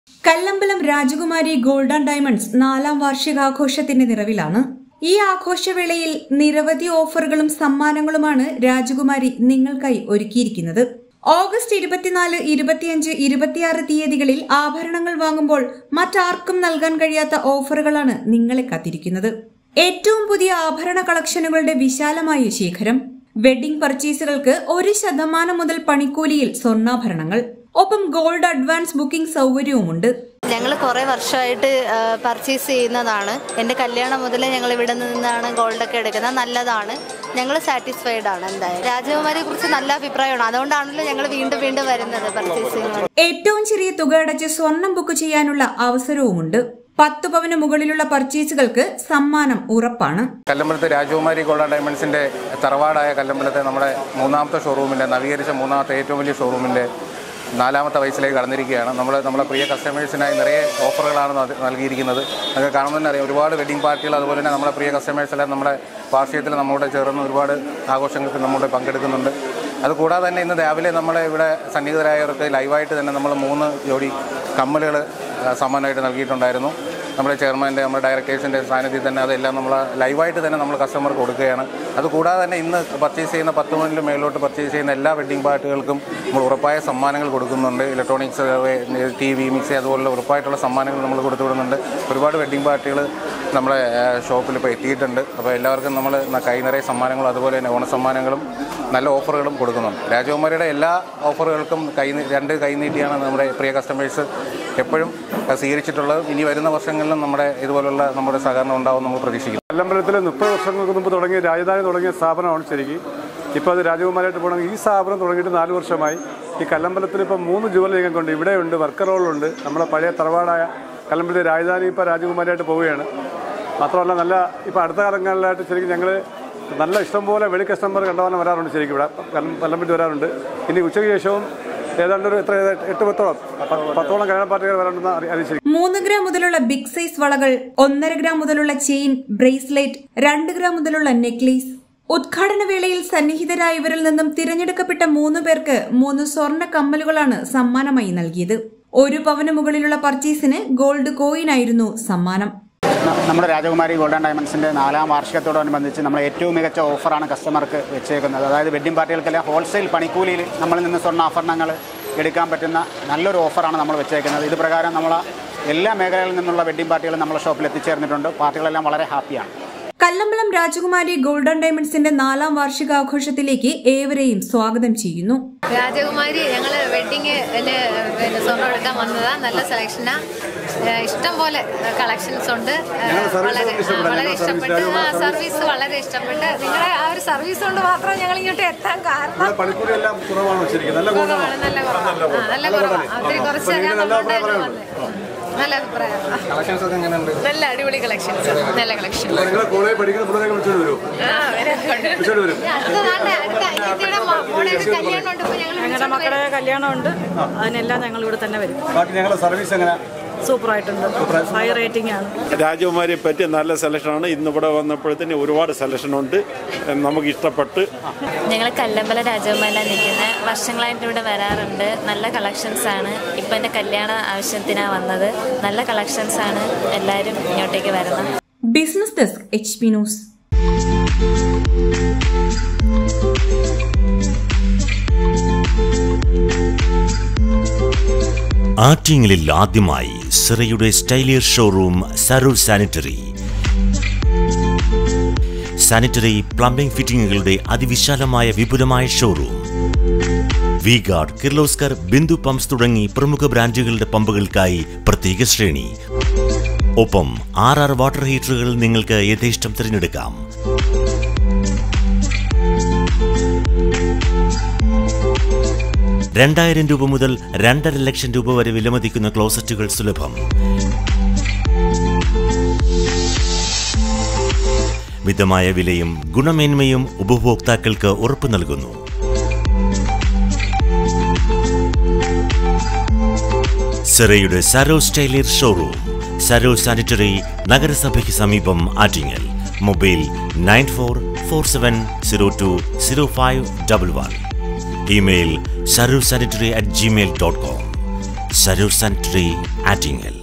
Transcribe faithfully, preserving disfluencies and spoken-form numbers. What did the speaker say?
കല്ലമ്പലം രാജകുമാരി gold and diamonds നാലാം വാർഷികാഘോഷത്തിന്റെ നിറവിലാണ്. ഈ ആഘോഷവേളയിൽ നിരവധി ഓഫറുകളും സമ്മാനങ്ങളുമാണ് രാജകുമാരി നിങ്ങൾക്കായി ഒരുക്കിയിരിക്കുന്നത്. ഓഗസ്റ്റ് ഇരുപത്തിനാല്, ഇരുപത്തിയഞ്ച്, ഇരുപത്തിയാറ് തീയതികളിൽ ആഭരണങ്ങൾ വാങ്ങുമ്പോൾ മറ്റാർക്കും നൽകാൻ കഴിയാത്ത ഓഫറുകളാണ് നിങ്ങളെ കാത്തിരിക്കുന്നത്. ഏറ്റവും പുതിയ ആഭരണ കളക്ഷനുകളുടെ വിശാലമായ ശേഖരം, വെഡിംഗ് പർച്ചേസുകൾക്ക് ഒരു ശതമാനം മുതൽ പണിക്കൂലിയിൽ സ്വർണ്ണാഭരണങ്ങൾ, ഒപ്പം ഗോൾഡ് അഡ്വാൻസ് ബുക്കിംഗ് സൗകര്യവുമുണ്ട്. ഞങ്ങൾ കുറേ വർഷമായിട്ട് പർച്ചേസ് ചെയ്യുന്നതാണ്. എൻ്റെ കല്യാണം മുതലേ ഞങ്ങൾ ഇവിടെ നിന്നാണ് ഗോൾഡൊക്കെ എടുക്കുന്നത്. നല്ലതാണ്, ഞങ്ങൾ സാറ്റിസ്ഫൈഡ് ആണ്. എന്തായാലും രാജകുമാരിയെ കുറിച്ച് നല്ല അഭിപ്രായമാണ്. അതുകൊണ്ടാണല്ലോ ഞങ്ങൾ വീണ്ടും വീണ്ടും വരുന്നത് പർച്ചേസ് ചെയ്യുന്നത്. ഏറ്റവും ചെറിയ തുക അടച്ച് സ്വർണം ബുക്ക് ചെയ്യാനുള്ള അവസരവുമുണ്ട്. പത്ത് പവന് മുകളിലുള്ള പർച്ചേസുകൾക്ക് സമ്മാനം ഉറപ്പാണ്. കല്ലമ്പലത്തെ രാജകുമാരി ഗോൾഡ് ആൻഡ് ഡയമണ്ട്സിന്റെ തറവാടായ കല്ലമ്പലത്തെ നമ്മുടെ മൂന്നാമത്തെ ഷോറൂമിന്റെ നവീകരിച്ച മൂന്നാമത്തെ ഏറ്റവും വലിയ ഷോറൂമിന്റെ നാലാമത്തെ വയസ്സിലേക്ക് കടന്നിരിക്കുകയാണ്. നമ്മൾ നമ്മുടെ പ്രിയ കസ്റ്റമേഴ്സിനായി നിറയെ ഓഫറുകളാണ് നൽകിയിരിക്കുന്നത്. നമുക്ക് കാണുമ്പോൾ തന്നെ അറിയാം, ഒരുപാട് വെഡിങ് പാർട്ടികൾ, അതുപോലെ തന്നെ നമ്മുടെ പ്രിയ കസ്റ്റമേഴ്സെല്ലാം നമ്മുടെ വാർഷികത്തിൽ നമ്മോട് ചേർന്ന് ഒരുപാട് ആഘോഷങ്ങൾക്ക് നമ്മോട് പങ്കെടുക്കുന്നുണ്ട്. അതുകൂടാതെ തന്നെ ഇന്ന് രാവിലെ നമ്മളെ ഇവിടെ സന്നിഹിതരായവർക്ക് ലൈവായിട്ട് തന്നെ നമ്മൾ മൂന്ന് ജോഡി കമ്മലുകൾ സമ്മാനമായിട്ട് നൽകിയിട്ടുണ്ടായിരുന്നു. നമ്മുടെ ചെയർമാൻ്റെ, നമ്മുടെ ഡയറക്ടേഴ്സിൻ്റെ സാന്നിധ്യത്തിൽ തന്നെ അതെല്ലാം നമ്മൾ ലൈവായിട്ട് തന്നെ നമ്മൾ കസ്റ്റമർക്ക് കൊടുക്കുകയാണ്. അതുകൂടാതെ തന്നെ ഇന്ന് പർച്ചേസ് ചെയ്യുന്ന പത്ത് മണിന് മേലോട്ട് പർച്ചേസ് ചെയ്യുന്ന എല്ലാ വെഡിങ് പാർട്ടികൾക്കും നമ്മൾ ഉറപ്പായ സമ്മാനങ്ങൾ കൊടുക്കുന്നുണ്ട്. ഇലക്ട്രോണിക്സ്, ടി വി, മിക്സി അതുപോലുള്ള ഉറപ്പായിട്ടുള്ള സമ്മാനങ്ങൾ നമ്മൾ കൊടുത്തു വിടുന്നുണ്ട്. ഒരുപാട് വെഡിങ് പാർട്ടികൾ നമ്മളെ ഷോപ്പിൽ ഇപ്പോൾ എത്തിയിട്ടുണ്ട്. അപ്പോൾ എല്ലാവർക്കും നമ്മൾ കൈ നിറയെ സമ്മാനങ്ങളും അതുപോലെ തന്നെ ഓണസമ്മാനങ്ങളും നല്ല ഓഫറുകളും കൊടുക്കുന്നുണ്ട്. രാജകുമാരിയുടെ എല്ലാ ഓഫറുകൾക്കും കൈ രണ്ട് കൈനീട്ടിയാണ് നമ്മുടെ പ്രിയ കസ്റ്റമേഴ്സ് എപ്പോഴും സ്വീകരിച്ചിട്ടുള്ളത്. ഇനി വരുന്ന വർഷങ്ങളിലും നമ്മുടെ ഇതുപോലുള്ള നമ്മുടെ സഹകരണം ഉണ്ടാവും നമ്മൾ പ്രതീക്ഷിക്കുന്നു. കല്ലമ്പലത്തിൽ മുപ്പത് വർഷങ്ങൾക്ക് മുമ്പ് തുടങ്ങിയ രാജധാനി തുടങ്ങിയ സ്ഥാപനമാണ് ശരിക്കും. ഇപ്പോൾ അത് രാജകുമാരിയായിട്ട് പോകണമെങ്കിൽ ഈ സ്ഥാപനം തുടങ്ങിയിട്ട് നാല് വർഷമായി. ഈ കല്ലമ്പലത്തിൽ ഇപ്പോൾ മൂന്ന് ജുവൽ ഞങ്ങൾക്കുണ്ട്. ഇവിടെയുണ്ട്, വർക്കർ റോളുണ്ട്. നമ്മുടെ പഴയ തറവാടായ കല്ലമ്പലത്തെ രാജധാനി ഇപ്പോൾ രാജകുമാരിയായിട്ട് പോവുകയാണ്. മാത്രമല്ല നല്ല ഇപ്പോൾ അടുത്ത കാലങ്ങളിലായിട്ട് ശരിക്കും ഞങ്ങൾ നല്ല ഇഷ്ടംപോലെ വെളി കസ്റ്റമർ കണ്ടവാനം വരാറുണ്ട്. ശരിക്കും ഇവിടെ കല്ലമ്പലത്തിൽ വരാറുണ്ട്. ഇനി ഉച്ചയ്ക്ക് ശേഷവും ഏതാണ്ട് ഒരു എത്ര എട്ട് പത്തോളം പത്തോളം കല്യാണ പാർട്ടികൾ വരാണ്ടെന്ന് അറിയിച്ചു. മൂന്ന് ഗ്രാം മുതലുള്ള ബിഗ് സൈസ് വളകൾ, ഒന്നര ഗ്രാം മുതലുള്ള ചെയിൻ, ബ്രേസ്ലെറ്റ്, രണ്ട് ഗ്രാം മുതലുള്ള നെക്ലേസ്. ഉദ്ഘാടന വേളയിൽ സന്നിഹിതരായവരിൽ നിന്നും തിരഞ്ഞെടുക്കപ്പെട്ട മൂന്ന് പേർക്ക് മൂന്ന് സ്വർണ്ണ കമ്മലുകളാണ് സമ്മാനമായി നൽകിയത്. ഒരു പവന് മുകളിലുള്ള പർച്ചേസിന് ഗോൾഡ് കോയിനായിരുന്നു സമ്മാനം. നമ്മുടെ രാജകുമാരി ഗോൾഡ് ആൻഡ് ഡയമണ്ട്സിൻ്റെ നാലാം വാർഷികത്തോടനുബന്ധിച്ച് നമ്മൾ ഏറ്റവും മികച്ച ഓഫറാണ് കസ്റ്റമർക്ക് വെച്ചേക്കുന്നത്. അതായത് വെഡ്ഡിംഗ് പാർട്ടികൾക്കെല്ലാം ഹോൾസെയിൽ പണിക്കൂലിയിൽ നമ്മളിൽ നിന്ന് സ്വർണ്ണാഭരണങ്ങൾ എടുക്കാൻ പറ്റുന്ന നല്ലൊരു ഓഫറാണ് നമ്മൾ വെച്ചേക്കുന്നത്. ഇത് പ്രകാരം നമ്മൾ എല്ലാ മേഖലകളിൽ നിന്നുള്ള വെഡ്ഡിംഗ് പാർട്ടികൾ നമ്മുടെ ഷോപ്പിൽ എത്തിച്ചേർന്നിട്ടുണ്ട്. പാർട്ടികളെല്ലാം വളരെ ഹാപ്പിയാണ്. കല്ലമ്പലം രാജകുമാരി ഗോൾഡ് ആൻഡ് ഡയമണ്ട്സിന്റെ നാലാം വാർഷികാഘോഷത്തിലേക്ക് ഏവരെയും സ്വാഗതം ചെയ്യുന്നു. രാജകുമാരി ഞങ്ങൾ വെഡിങ് സ്വർണ്ണം എടുക്കാൻ വന്നതാ. നല്ല സെലക്ഷനാ, ഇഷ്ടം പോലെ കളക്ഷൻസ് ഉണ്ട്. വളരെ വളരെ ഇഷ്ടപ്പെട്ട് സർവീസ് വളരെ ഇഷ്ടപ്പെട്ട് നിങ്ങളുടെ ആ ഒരു സർവീസ് കൊണ്ട് മാത്രം ഞങ്ങൾ ഇങ്ങോട്ട് എത്താൻ കാരണം. നല്ല കുറവാണ്, നല്ല കുറവാണ്. ഒത്തിരി കുറച്ച് നല്ല അഭിപ്രായം. നല്ല അടിപൊളി കളക്ഷൻസ്, നല്ല കളക്ഷൻ. ഞങ്ങളുടെ മക്കളുടെ കല്യാണമുണ്ട്, അതിനെല്ലാം ഞങ്ങൾ ഇവിടെ തന്നെ വരും. സൂപ്പറായിട്ടുണ്ട്, ഹൈ റേറ്റിംഗ് ആണ്. രാജകുമാരിയെ പറ്റി നല്ല സെലക്ഷനാണ്. ഇന്നിവിടെ വന്നപ്പോഴത്തേന് ഒരുപാട് സെലക്ഷനുണ്ട്, നമുക്ക് ഇഷ്ടപ്പെട്ട്. ഞങ്ങൾ കല്ലമ്പലം രാജകുമാരിലാണ് നിൽക്കുന്നത്. വർഷങ്ങളായിട്ട് ഇവിടെ വരാറുണ്ട്. നല്ല കളക്ഷൻസ് ആണ്. ഇപ്പം എൻ്റെ കല്യാണ ആവശ്യത്തിനാണ് വന്നത്. നല്ല കളക്ഷൻസ് ആണ്. എല്ലാവരും ഇങ്ങോട്ടേക്ക് വരണം. Business desk, H P news. ആറ്റിങ്ങലിൽ ആദ്യമായി സിറയുടെ സ്റ്റൈലിയർ showroom Saroor sanitary. Sanitary plumbing ഫിറ്റിംഗുകളുടെ അതിവിശാലമായ വിപുലമായ showroom. V guard, Kirloskar, Bindu pumps തുടങ്ങി പ്രമുഖ ബ്രാൻഡുകളുടെ പമ്പുകൾക്കായി പ്രത്യേക ശ്രേണി. ഒപ്പം ആർ ആർ വാട്ടർ ഹീറ്ററുകൾ നിങ്ങൾക്ക് യഥേഷ്ടം തിരഞ്ഞെടുക്കാം. രണ്ടായിരം രൂപ മുതൽ രണ്ടര ലക്ഷം രൂപ വരെ വിലമതിക്കുന്ന ക്ലോസറ്റുകൾ സുലഭം. മിതമായ വിലയും ഗുണമേന്മയും ഉപഭോക്താക്കൾക്ക് ഉറപ്പു നൽകുന്നു. സിറയുടെ സരോ സ്റ്റൈലിയർ ഷോറൂം, സരോ സാനിറ്ററി, നഗരസഭയ്ക്ക് സമീപം, Attingal. Mobile nine four four seven zero two zero five double one. Email Saro sanitary at Gmail dot com. Saroor sanitary Attingal.